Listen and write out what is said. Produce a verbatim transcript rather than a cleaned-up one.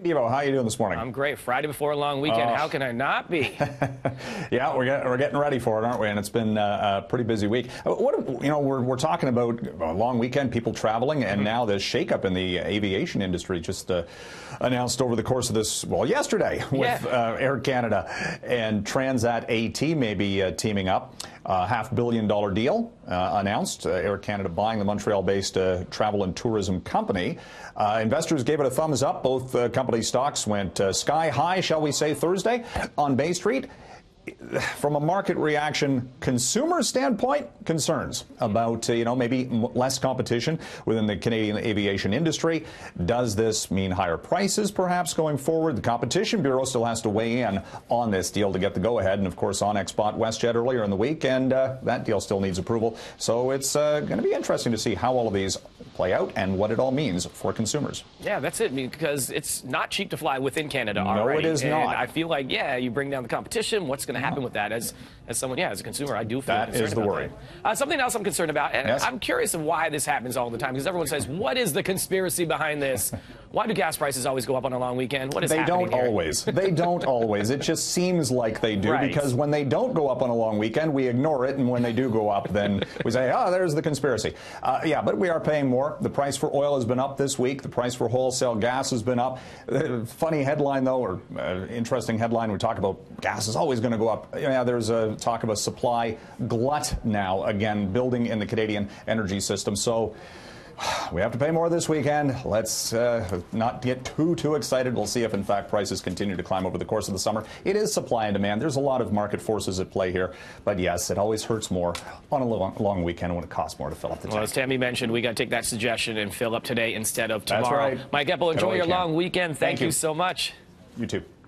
Devo, how are you doing this morning? I'm great. Friday before a long weekend. Uh, How can I not be? yeah, we're, get, we're getting ready for it, aren't we? And it's been uh, a pretty busy week. What you know, we're we're talking about a long weekend, people traveling, and mm-hmm. now this shakeup in the aviation industry just uh, announced over the course of this, well, yesterday with yeah. uh, Air Canada and Transat AT maybe uh, teaming up. A half billion dollar deal uh, announced. Uh, Air Canada buying the Montreal-based uh, travel and tourism company. Uh, investors gave it a thumbs up. Both uh, company stocks went uh, sky high, shall we say, Thursday on Bay Street. From a market reaction consumer standpoint, concerns about, uh, you know, maybe less competition within the Canadian aviation industry. Does this mean higher prices perhaps going forward? The Competition Bureau still has to weigh in on this deal to get the go-ahead. And, of course, Onex bought WestJet earlier in the week, and uh, that deal still needs approval. So it's uh, going to be interesting to see how all of these play out and what it all means for consumers. Yeah, that's it, because it's not cheap to fly within Canada no, already. No, it is and not. I feel like, yeah, you bring down the competition. What's going to happen with that? As as someone, yeah, as a consumer, I do feel that concerned is the about worry. That. Uh, something else I'm concerned about, and yes. I'm curious of why this happens all the time, because everyone says, what is the conspiracy behind this? Why do gas prices always go up on a long weekend? What is they happening don't here? always. They don't always. It just seems like they do, right. because when they don't go up on a long weekend, we ignore it, and when they do go up, then we say, oh, there's the conspiracy. Uh, yeah, but we are paying more. The price for oil has been up this week. The price for wholesale gas has been up. Uh, funny headline, though, or uh, interesting headline, we talk about gas is always going to go up. Yeah, there's a talk of a supply glut now, again, building in the Canadian energy system. So we have to pay more this weekend. Let's uh, not get too, too excited. We'll see if, in fact, prices continue to climb over the course of the summer. It is supply and demand. There's a lot of market forces at play here. But, yes, it always hurts more on a long, long weekend when it costs more to fill up the tank. Well, as Tammy mentioned, we got to take that suggestion and fill up today instead of tomorrow. That's right. Mike Epple, enjoy your can. long weekend. Thank, Thank you. you so much. You too.